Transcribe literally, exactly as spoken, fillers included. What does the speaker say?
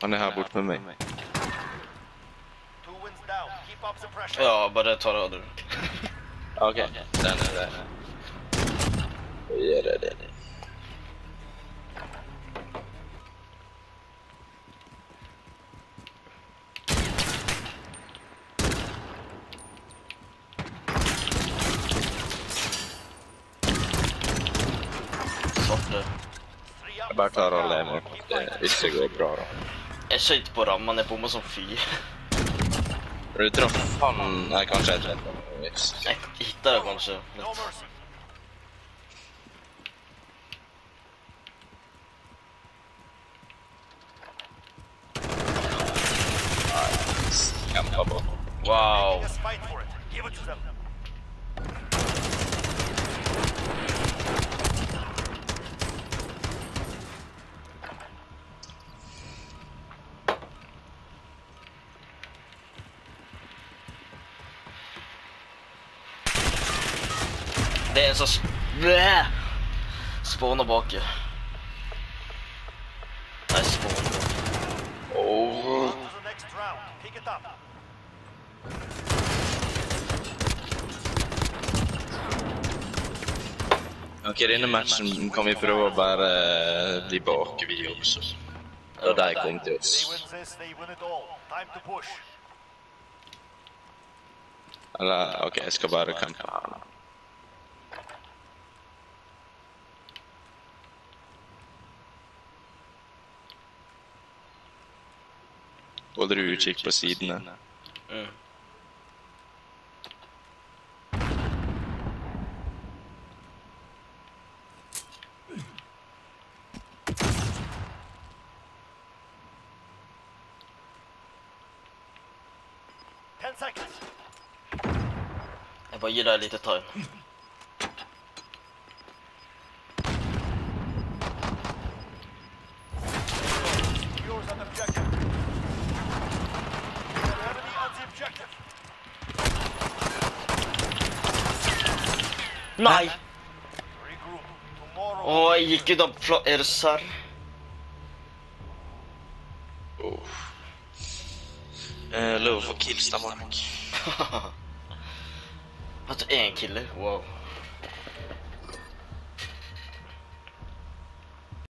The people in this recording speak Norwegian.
Han är här bort med mig. Ja, bara ta röder. Okej, okay. Den är där. Gör det, det. Jag bara klarar att lämna. Det visst går bra då. Jag skjut på ramman, jag bommar som fy. Du träffar han... Nej, kanske ett rätt. Jag hittar det kanske. Kämpa på. Wow. Det är så blä. Spåna bak. Nej, spåna. Oh. Okej, denne matchen kan vi prøve å bare bli bak vi også. Og de kom til oss. Eller, ok, jeg skal bare campe her nå. Holder du utkikk på sidene? Mm. Jag bara ger dig lite time. Nej! Åh, jag gick ju då är det sär? Oh. Eh, lov for kills där, Mark. Alltså en kille, wow.